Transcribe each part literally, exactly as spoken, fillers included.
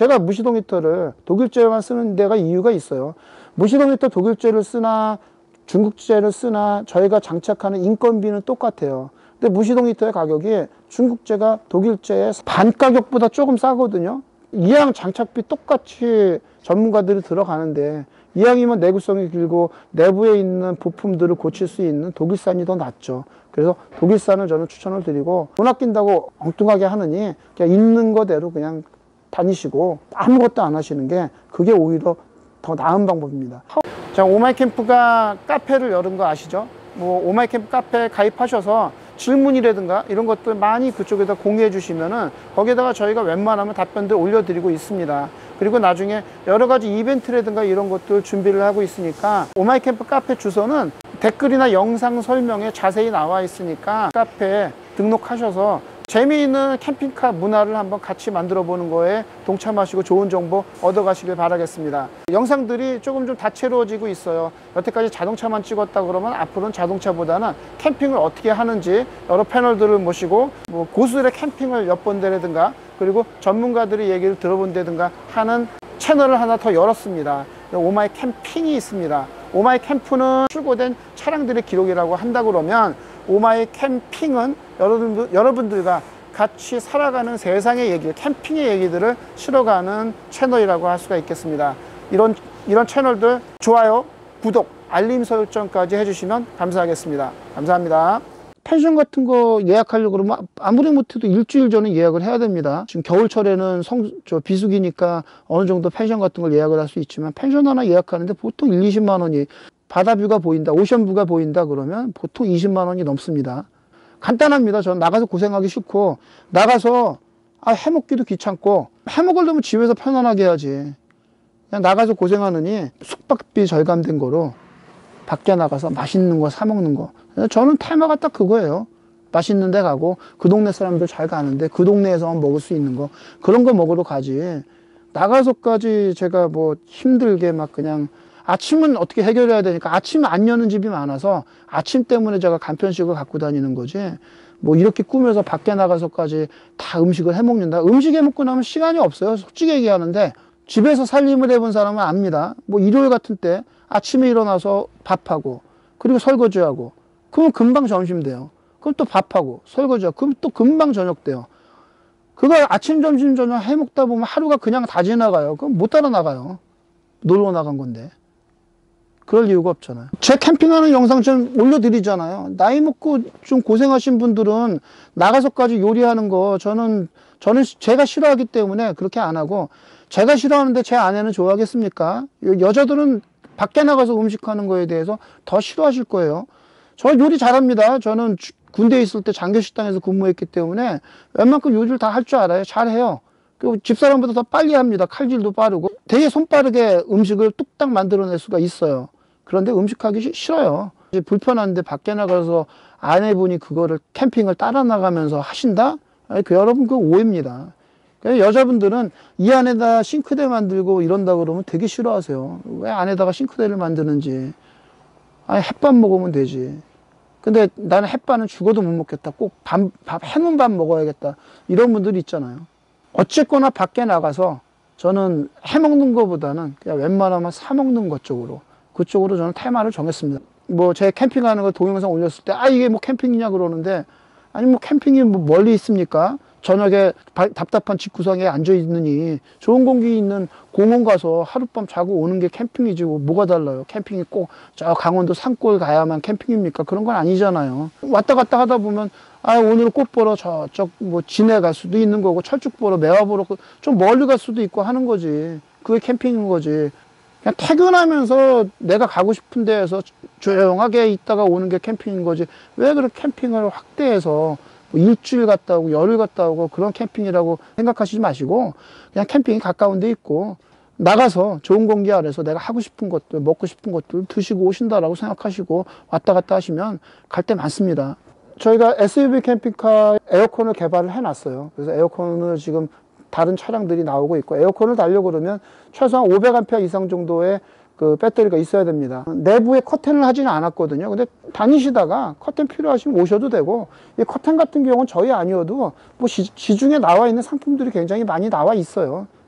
제가 무시동 히터를 독일제만 쓰는 데가 이유가 있어요. 무시동 히터 독일제를 쓰나 중국제를 쓰나 저희가 장착하는 인건비는 똑같아요. 근데 무시동 히터의 가격이 중국제가 독일제의 반 가격보다 조금 싸거든요. 이왕 장착비 똑같이 전문가들이 들어가는데 이왕이면 내구성이 길고 내부에 있는 부품들을 고칠 수 있는 독일산이 더 낫죠. 그래서 독일산을 저는 추천을 드리고 돈 아낀다고 엉뚱하게 하느니 그냥 있는 거대로 그냥 다니시고 아무것도 안 하시는 게 그게 오히려 더 나은 방법입니다. 자, 오마이캠프가 카페를 열은 거 아시죠? 뭐 오마이캠프 카페에 가입하셔서 질문이라든가 이런 것들 많이 그쪽에다 공유해 주시면은 거기에다가 저희가 웬만하면 답변들 올려드리고 있습니다. 그리고 나중에 여러 가지 이벤트라든가 이런 것들 준비를 하고 있으니까 오마이캠프 카페 주소는 댓글이나 영상 설명에 자세히 나와 있으니까 카페에 등록하셔서 재미있는 캠핑카 문화를 한번 같이 만들어 보는 거에 동참하시고 좋은 정보 얻어 가시길 바라겠습니다. 영상들이 조금 좀 다채로워지고 있어요. 여태까지 자동차만 찍었다 그러면 앞으로는 자동차보다는 캠핑을 어떻게 하는지 여러 패널들을 모시고 뭐 고수들의 캠핑을 엿본다든가 그리고 전문가들의 얘기를 들어본다든가 하는 채널을 하나 더 열었습니다. 오마이 캠핑이 있습니다. 오마이 캠프는 출고된 차량들의 기록이라고 한다 그러면 오마이 캠핑은 여러분들, 여러분들과 같이 살아가는 세상의 얘기, 캠핑의 얘기들을 실어가는 채널이라고 할 수가 있겠습니다. 이런, 이런 채널들 좋아요, 구독, 알림 설정까지 해주시면 감사하겠습니다. 감사합니다. 펜션 같은 거 예약하려고 그러면 아무리 못해도 일주일 전에 예약을 해야 됩니다. 지금 겨울철에는 성, 저 비수기니까 어느 정도 펜션 같은 걸 예약을 할 수 있지만 펜션 하나 예약하는데 보통 일, 이십만 원이 바다뷰가 보인다, 오션뷰가 보인다 그러면 보통 이십만 원이 넘습니다. 간단합니다. 저는 나가서 고생하기 싫고 나가서 아, 해먹기도 귀찮고 해먹으려면 집에서 편안하게 해야지. 그냥 나가서 고생하느니 숙박비 절감된 거로 밖에 나가서 맛있는 거 사 먹는 거. 저는 테마가 딱 그거예요. 맛있는 데 가고 그 동네 사람들 잘 가는데 그 동네에서만 먹을 수 있는 거 그런 거 먹으러 가지. 나가서까지 제가 뭐 힘들게 막 그냥 아침은 어떻게 해결해야 되니까 아침 안 여는 집이 많아서 아침 때문에 제가 간편식을 갖고 다니는 거지 뭐 이렇게 꾸며서 밖에 나가서까지 다 음식을 해 먹는다. 음식 해 먹고 나면 시간이 없어요. 솔직히 얘기하는데 집에서 살림을 해본 사람은 압니다. 뭐 일요일 같은 때 아침에 일어나서 밥하고 그리고 설거지하고 그러면 금방 점심 돼요. 그럼 또 밥하고 설거지하고 그럼 또 금방 저녁 돼요. 그거 아침 점심 저녁 해 먹다 보면 하루가 그냥 다 지나가요. 그럼 못 따라 나가요. 놀러 나간 건데. 그럴 이유가 없잖아요. 제 캠핑하는 영상 좀 올려드리잖아요. 나이 먹고 좀 고생하신 분들은 나가서까지 요리하는 거 저는 저는 제가 싫어하기 때문에 그렇게 안 하고 제가 싫어하는데 제 아내는 좋아하겠습니까? 여자들은 밖에 나가서 음식하는 거에 대해서 더 싫어하실 거예요. 저 요리 잘합니다. 저는 군대에 있을 때 장교식당에서 근무했기 때문에 웬만큼 요리를 다 할 줄 알아요. 잘해요. 그리고 집사람보다 더 빨리 합니다. 칼질도 빠르고 되게 손빠르게 음식을 뚝딱 만들어낼 수가 있어요. 그런데 음식하기 싫어요. 이제 불편한데 밖에 나가서 아내분이 그거를 캠핑을 따라 나가면서 하신다? 아니, 그 여러분 그 오해입니다. 여자분들은 이 안에다 싱크대 만들고 이런다 그러면 되게 싫어하세요. 왜 안에다가 싱크대를 만드는지. 아니 햇밥 먹으면 되지. 근데 나는 햇반은 죽어도 못 먹겠다. 꼭 밥, 밥 해놓은 밥 먹어야겠다. 이런 분들이 있잖아요. 어쨌거나 밖에 나가서 저는 해먹는 것보다는 그냥 웬만하면 사먹는 것 쪽으로 그쪽으로 저는 테마를 정했습니다. 뭐 제 캠핑하는 거 동영상 올렸을 때 아 이게 뭐 캠핑이냐 그러는데 아니 뭐 캠핑이 뭐 멀리 있습니까? 저녁에 바, 답답한 집구석에 앉아 있느니 좋은 공기 있는 공원 가서 하룻밤 자고 오는 게 캠핑이지 뭐가 달라요. 캠핑이 꼭 저 강원도 산골 가야만 캠핑입니까? 그런 건 아니잖아요. 왔다 갔다 하다 보면 아 오늘 꽃 보러 저쪽 뭐 진해 갈 수도 있는 거고 철쭉 보러 매화 보러 좀 멀리 갈 수도 있고 하는 거지. 그게 캠핑인 거지. 그냥 퇴근하면서 내가 가고 싶은 데에서 조용하게 있다가 오는 게 캠핑인 거지. 왜 그렇게 캠핑을 확대해서 뭐 일주일 갔다 오고 열흘 갔다 오고 그런 캠핑이라고 생각하시지 마시고 그냥 캠핑이 가까운 데 있고 나가서 좋은 공기 아래서 내가 하고 싶은 것들 먹고 싶은 것들 드시고 오신다라고 생각하시고 왔다 갔다 하시면 갈 데 많습니다. 저희가 에스유브이 캠핑카 에어컨을 개발을 해놨어요. 그래서 에어컨을 지금 다른 차량들이 나오고 있고 에어컨을 달려고 그러면 최소한 오백 암페어 이상 정도의 그 배터리가 있어야 됩니다. 내부에 커튼을 하지는 않았거든요. 근데 다니시다가 커튼 필요하시면 오셔도 되고 이 커튼 같은 경우는 저희 아니어도 뭐 시, 시중에 나와 있는 상품들이 굉장히 많이 나와 있어요.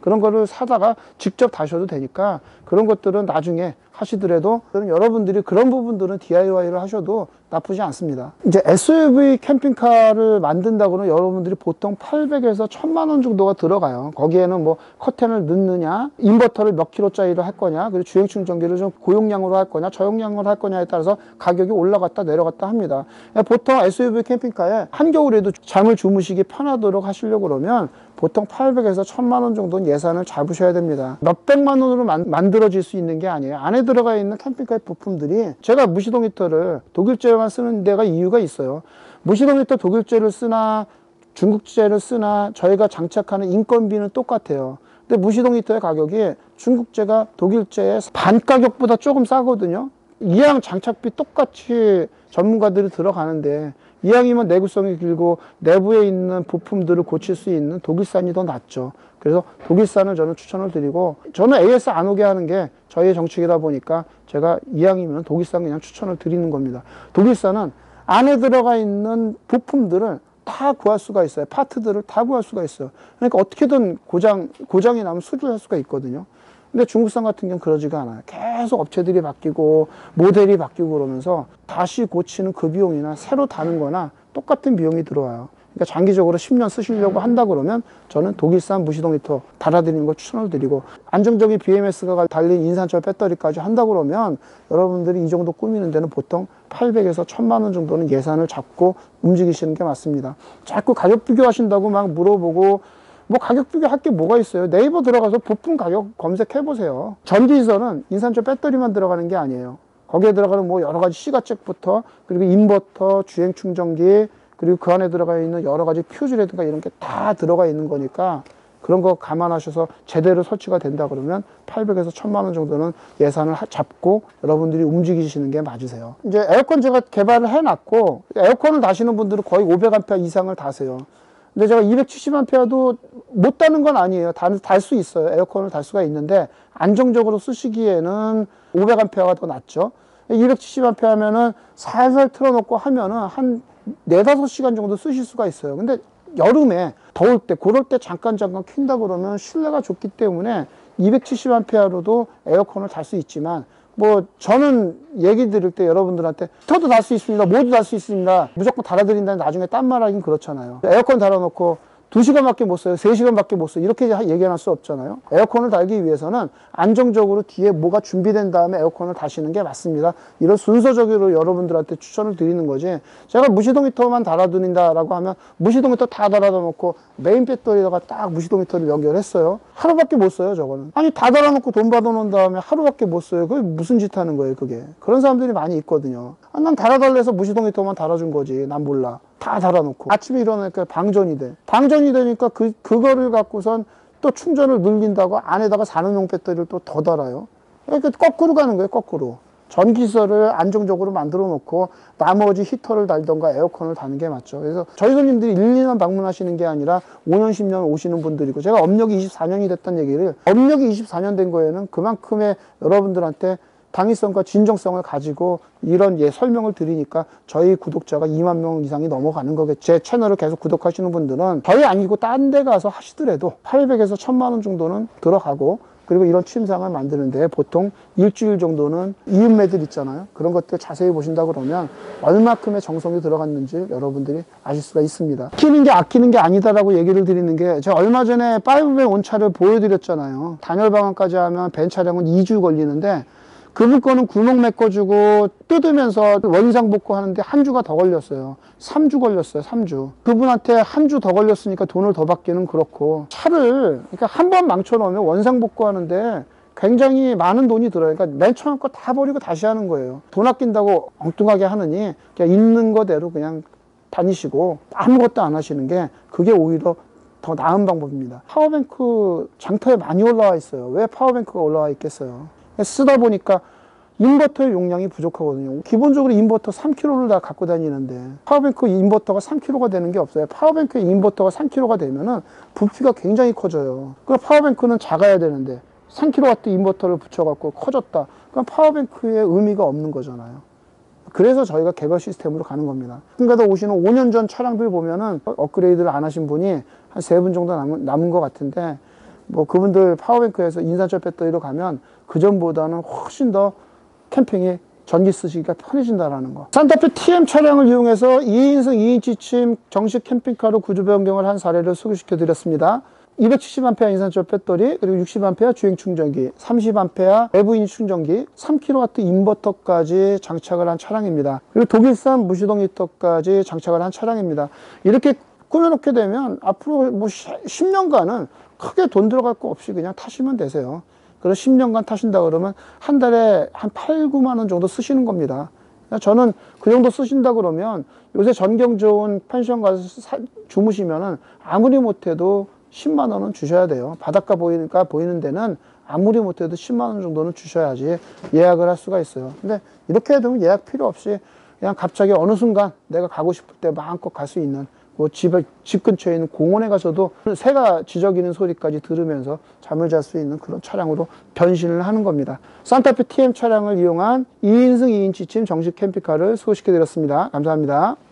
그런 거를 사다가 직접 다셔도 되니까 그런 것들은 나중에 하시더라도 여러분들이 그런 부분들은 디아이와이를 하셔도 나쁘지 않습니다. 이제 에스유브이 캠핑카를 만든다고는 여러분들이 보통 팔백에서 천만 원 정도가 들어가요. 거기에는 뭐 커튼을 넣느냐, 인버터를 몇 킬로짜리를 할 거냐, 그리고 주행 충전기를 좀 고용량으로 할 거냐, 저용량으로 할 거냐에 따라서 가격이 올라갔다 내려갔다 합니다. 보통 에스유브이 캠핑카에 한겨울에도 잠을 주무시기 편하도록 하시려고 그러면 보통 팔백에서 천만 원 정도는 예산을 잡으셔야 됩니다. 몇백만 원으로 만, 만들어질 수 있는 게 아니에요. 안에 들어가 있는 캠핑카의 부품들이, 제가 무시동 히터를 독일제만 쓰는 데가 이유가 있어요. 무시동 히터 독일제를 쓰나 중국제를 쓰나 저희가 장착하는 인건비는 똑같아요. 근데 무시동 히터의 가격이 중국제가 독일제의 반 가격보다 조금 싸거든요. 이왕 장착비 똑같이 전문가들이 들어가는데 이왕이면 내구성이 길고 내부에 있는 부품들을 고칠 수 있는 독일산이 더 낫죠. 그래서 독일산을 저는 추천을 드리고, 저는 에이에스 안 오게 하는 게 저희의 정책이다 보니까 제가 이왕이면 독일산 그냥 추천을 드리는 겁니다. 독일산은 안에 들어가 있는 부품들을 다 구할 수가 있어요. 파트들을 다 구할 수가 있어요. 그러니까 어떻게든 고장, 고장이 나면 수리할 수가 있거든요. 근데 중국산 같은 경우는 그러지가 않아요. 계속 업체들이 바뀌고 모델이 바뀌고 그러면서 다시 고치는 그 비용이나 새로 다는 거나 똑같은 비용이 들어와요. 그러니까 장기적으로 십 년 쓰시려고 한다 그러면 저는 독일산 무시동 히터 달아드리는 걸 추천을 드리고, 안정적인 비엠에스가 달린 인산철 배터리까지 한다 그러면 여러분들이 이 정도 꾸미는 데는 보통 팔백에서 천만 원 정도는 예산을 잡고 움직이시는 게 맞습니다. 자꾸 가격 비교하신다고 막 물어보고, 뭐 가격 비교할 게 뭐가 있어요? 네이버 들어가서 부품 가격 검색해 보세요. 전기선은 인산철 배터리만 들어가는 게 아니에요. 거기에 들어가는 뭐 여러 가지 시가책부터, 그리고 인버터, 주행 충전기, 그리고 그 안에 들어가 있는 여러 가지 퓨즈라든가 이런 게 다 들어가 있는 거니까 그런 거 감안하셔서 제대로 설치가 된다 그러면 팔백에서 천만 원 정도는 예산을 잡고 여러분들이 움직이시는 게 맞으세요. 이제 에어컨 제가 개발을 해놨고, 에어컨을 다시는 분들은 거의 오백 암페어 이상을 다세요. 근데 제가 이백칠십 암페어도 못 다는 건 아니에요. 달 수 있어요. 에어컨을 달 수가 있는데 안정적으로 쓰시기에는 오백 암페어가 더 낫죠. 이백칠십 암페어 하면은 살살 틀어놓고 하면은 한 네다섯 시간 정도 쓰실 수가 있어요. 근데 여름에 더울 때, 그럴 때 잠깐 잠깐 킨다 그러면 실내가 좋기 때문에 이백칠십 암페어로도 에어컨을 달 수 있지만, 뭐 저는 얘기 드릴 때 여러분들한테 히터도 달 수 있습니다, 모두 달 수 있습니다, 무조건 달아드린다는 나중에 딴 말 하긴 그렇잖아요. 에어컨 달아놓고 두 시간밖에 못 써요, 세 시간밖에 못 써요, 이렇게 얘기할 수 없잖아요. 에어컨을 달기 위해서는 안정적으로 뒤에 뭐가 준비된 다음에 에어컨을 다시는 게 맞습니다. 이런 순서적으로 여러분들한테 추천을 드리는 거지, 제가 무시동 히터만 달아드린다라고 하면 무시동 히터 다 달아다 놓고 메인 배터리에다가 딱 무시동 히터를 연결했어요. 하루밖에 못 써요, 저거는. 아니, 다 달아놓고 돈 받아놓은 다음에 하루밖에 못 써요. 그게 무슨 짓 하는 거예요, 그게. 그런 사람들이 많이 있거든요. 아, 난 달아달래서 무시동 히터만 달아준 거지, 난 몰라. 다 달아놓고 아침에 일어나니까 방전이 돼. 방전이 되니까 그, 그거를 갖고선 또 충전을 늘린다고 안에다가 산업용 배터리를 또 더 달아요. 그러니까 거꾸로 가는 거예요, 거꾸로. 전기세를 안정적으로 만들어 놓고 나머지 히터를 달던가 에어컨을 다는 게 맞죠. 그래서 저희 손님들이 일, 이 년 방문하시는 게 아니라 오 년, 십 년 오시는 분들이고, 제가 업력이 이십사 년이 됐다는 얘기를, 업력이 이십사 년 된 거에는 그만큼의 여러분들한테 당위성과 진정성을 가지고 이런 예 설명을 드리니까 저희 구독자가 이만 명 이상이 넘어가는 거겠죠. 제 채널을 계속 구독하시는 분들은 저희 아니고 딴 데 가서 하시더라도 팔백에서 천만 원 정도는 들어가고, 그리고 이런 침상을 만드는데 보통 일주일 정도는 이음매들 있잖아요. 그런 것들 자세히 보신다 그러면 얼마큼의 정성이 들어갔는지 여러분들이 아실 수가 있습니다. 아끼는 게 아끼는 게 아니다라고 얘기를 드리는 게, 제가 얼마 전에 파이브맨 온차를 보여드렸잖아요. 단열 방안까지 하면 벤 차량은 이 주 걸리는데 그분 거는 구멍 메꿔주고 뜯으면서 원상 복구하는데 한 주가 더 걸렸어요. 삼 주 걸렸어요, 삼 주. 그분한테 한 주 더 걸렸으니까 돈을 더 받기는 그렇고, 차를 그러니까 한 번 망쳐놓으면 원상 복구하는데 굉장히 많은 돈이 들어요. 그러니까 맨 처음 거 다 버리고 다시 하는 거예요. 돈 아낀다고 엉뚱하게 하느니 그냥 있는 거대로 그냥 다니시고 아무것도 안 하시는 게, 그게 오히려 더 나은 방법입니다. 파워뱅크 장터에 많이 올라와 있어요. 왜 파워뱅크가 올라와 있겠어요? 쓰다 보니까 인버터의 용량이 부족하거든요. 기본적으로 인버터 삼 킬로미터를 다 갖고 다니는데 파워뱅크 인버터가 삼 킬로미터가 되는 게 없어요. 파워뱅크의 인버터가 삼 킬로미터가 되면은 부피가 굉장히 커져요. 그 파워뱅크는 작아야 되는데 삼 킬로와트 인버터를 붙여갖고 커졌다. 그럼 파워뱅크의 의미가 없는 거잖아요. 그래서 저희가 개별 시스템으로 가는 겁니다. 한가다 오시는 오 년 전 차량들 보면은 업그레이드를 안 하신 분이 한 세 분 정도 남은, 남은 것 같은데, 뭐 그분들 파워뱅크에서 인산철 배터리로 가면 그전보다는 훨씬 더 캠핑이 전기 쓰시기가 편해진다는 거. 산타페 티엠 차량을 이용해서 이 인승 이 인치 침 정식 캠핑카로 구조 변경을 한 사례를 소개시켜 드렸습니다. 이백칠십 암페어 인산철 배터리, 그리고 육십 암페어 주행 충전기, 삼십 암페어 외부인 충전기, 삼 킬로와트 인버터까지 장착을 한 차량입니다. 그리고 독일산 무시동 히터까지 장착을 한 차량입니다. 이렇게 꾸며놓게 되면 앞으로 뭐 십 년간은 크게 돈 들어갈 거 없이 그냥 타시면 되세요. 그래서 십 년간 타신다 그러면 한 달에 한 팔, 구만 원 정도 쓰시는 겁니다. 저는 그 정도 쓰신다 그러면 요새 전경 좋은 펜션 가서 사, 주무시면은 아무리 못해도 십만 원은 주셔야 돼요. 바닷가 보이니까 보이는 데는 아무리 못해도 십만 원 정도는 주셔야지 예약을 할 수가 있어요. 근데 이렇게 해두면 예약 필요 없이 그냥 갑자기 어느 순간 내가 가고 싶을 때 마음껏 갈 수 있는, 뭐 집에, 집 근처에 있는 공원에 가서도 새가 지저귀는 소리까지 들으면서 잠을 잘 수 있는 그런 차량으로 변신을 하는 겁니다. 산타페 티엠 차량을 이용한 이 인승 이 인치 침 정식 캠핑카를 소개시켜 드렸습니다. 감사합니다.